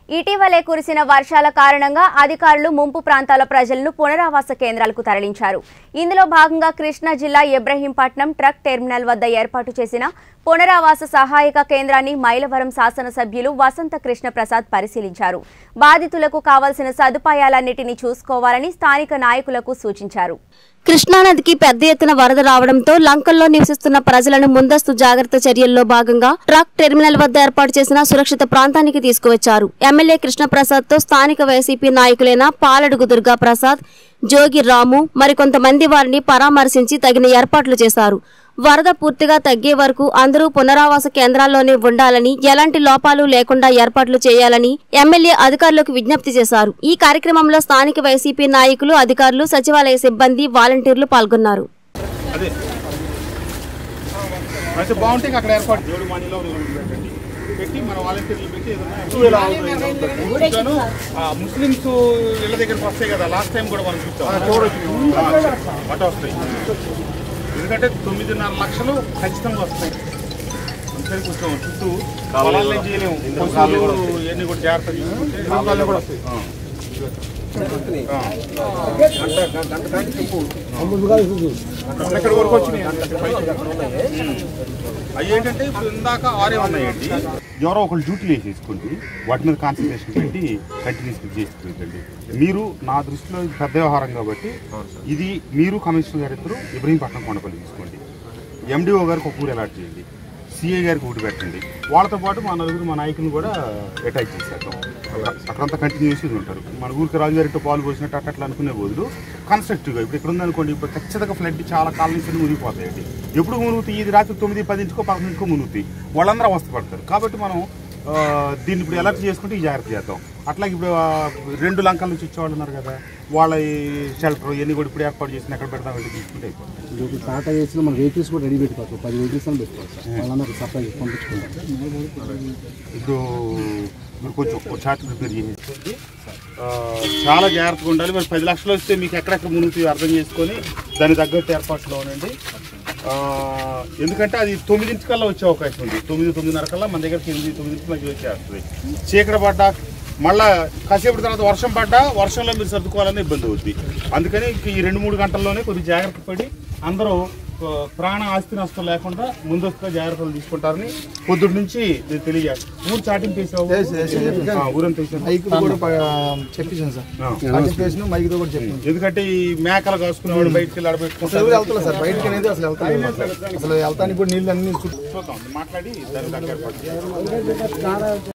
ఇటీవలే కురిసిన వర్షాల కారణంగా అధికారులు ముంపు ప్రాంతాల ప్రజలను పునరావాస కేంద్రాలకు తరలించారు. ఇందులో భాగంగా కృష్ణా జిల్లా ఇబ్రహీంపట్నం ట్రక్ టెర్మినల్ వద్ద ఏర్పాటు చేసిన పునరావాస సహాయక కేంద్రాన్ని మైలవరం శాసనసభ్యులు వసంత కృష్ణ ప్రసాద్ పరిశీలించారు. బాధితులకు కావాల్సిన సదుపాయాలన్నిటినీ చూసుకోవాలని స్థానిక నాయకులకు సూచించారు. కృష్ణానదికి పెద్ద ఎత్తున వరద రావడంతో లంకల్లో నివసిస్తున్న ప్రజలను ముందస్తు జాగ్రత్త చర్యల్లో భాగంగా ట్రక్ టెర్మినల్ వద్ద ఏర్పాటు చేసిన సురక్షిత ప్రాంతానికి తీసుకువచ్చారు. ఎమ్మెల్యే కృష్ణప్రసాద్ తో స్థానిక వైసీపీ నాయకులైన పాలడుగు దుర్గా ప్రసాద్, జోగి రాము మరికొంతమంది వారిని పరామర్శించి తగిన ఏర్పాట్లు చేశారు. వరద పూర్తిగా తగ్గే వరకు అందరూ పునరావాస కేంద్రాల్లోనే ఉండాలని, ఎలాంటి లోపాలు లేకుండా ఏర్పాట్లు చేయాలని ఎమ్మెల్యే అధికారులకు విజ్ఞప్తి చేశారు. ఈ కార్యక్రమంలో స్థానిక వైసీపీ నాయకులు, అధికారులు, సచివాలయ సిబ్బంది, వాలంటీర్లు పాల్గొన్నారు. ముస్లిమ్స్ ఇళ్ళ దగ్గరకు వస్తాయి కదా, లాస్ట్ టైం కూడా మనం చూస్తాం. ఎందుకంటే 9.5 లక్షలు ఖచ్చితంగా వస్తాయి. అందుకని కొంచెం చుట్టూ పొలాలనే చేయలేము, ఇవన్నీ కూడా జాగ్రత్త తీసుకుంటే కూడా వస్తాయి. ఎక్కడి వరకు వచ్చినాయి అవి ఏంటంటే ఇప్పుడు ఇందాక 6 ఉన్నాయండి. ఎవరో ఒకళ్ళు డ్యూటీలు వేసేసుకోండి, వాటి మీద కాన్సన్ట్రేషన్ పెట్టి కంటిన్యూస్గా చేసుకుంటండి. మీరు నా దృష్టిలో పెద్ద వ్యవహారం కాబట్టి ఇది మీరు కమిషనర్ గారు ఇద్దరు ఇబ్రహీంపట్నం కొండపల్లి తీసుకోండి, ఎండిఓ గారికి ఒక ఊరు అలాట్ చేయండి, సిఐ గారికి ఊటి పెట్టండి. వాళ్ళతో పాటు మా నలుగురు మా నాయకులను కూడా అటాచ్ చేసేద్దాం. అక్కడంతా కంటిన్యూస్గా ఉంటారు. మన ఊరికి రాజుగారితో పాలు పోసినట్టు అట్లా అనుకునే బదులు కన్స్ట్రక్టివ్గా ఇప్పుడు ఇక్కడ ఉందనుకోండి, ఇప్పుడు ఖచ్చితంగా ఫ్లడ్ చాలా కాలం నుంచి మునిగిపోతాయండి. ఎప్పుడు మునుగుతాయి? ఇది రాత్రి 9, 10 11 మునుగుతాయి. వాళ్ళందరూ అవస్థపడతారు. కాబట్టి మనం దీన్ని ఇప్పుడు ఎలర్ట్ చేసుకుంటే ఈ జాగ్రత్త చేద్దాం. అట్లాగే ఇప్పుడు 2 లంకల నుంచి వచ్చేవాళ్ళు ఉన్నారు కదా, వాళ్ళ షెల్టర్ ఇవన్నీ కూడా ఇప్పుడు ఏర్పాటు చేసి ఎక్కడ పెడతామంటే తీసుకుంటే అయిపోతుంది. ఇప్పుడు టాటా చేసిన మన వెహికల్స్ కూడా రెడీ పెట్టుకోవచ్చు. 10 వెహికల్స్ అని పెట్టుకోవచ్చు. వాళ్ళందరూ సప్లై పంపించుకుంటాం. ఇప్పుడు మీరు కొంచెం చార్ట్ ప్రిపేర్ చేసేసి చాలా జాగ్రత్తగా ఉండాలి. మరి 10 లక్షలు వస్తే మీకు ఎక్కడెక్కడ మునుగుతాయో అర్థం చేసుకొని దానికి తగ్గట్టు ఏర్పాట్లో ఉండండి. ఎందుకంటే అది 9 వచ్చే అవకాశం ఉంది. 9, 9:30 కల్లా మన దగ్గర 8, 9 మధ్య వచ్చేస్తుంది. చీకటి పడ్డా మళ్ళీ కాసేపటి తర్వాత వర్షం పడ్డా వర్షంలో మీరు సర్దుకోవాలనే ఇబ్బంది అవుతుంది. అందుకని ఈ 2-3 గంటల్లోనే కొద్దిగా జాగ్రత్త పడి అందరూ ప్రాణ ఆస్తి నష్టం లేకుండా ముందస్తుగా జాగ్రత్తలు తీసుకుంటారని పొద్దుటి నుంచి నేను తెలియజేస్తాను. ఊరు చాటింగ్ చేసావు, ఊరంతా చెప్పించాను సార్. మైక్తో కూడా చెప్పాను. ఎందుకంటే ఈ మేకలు కాసుకునేవాడు బయటకు వెళ్ళి ఆడబెట్టుకుంటారు. వెళ్తా సార్, బయటకి అనేది అసలు వెళ్తాను. అసలు వెళ్తానికి కూడా నీళ్ళు అన్ని చూద్దాం, మాట్లాడి దాని దగ్గర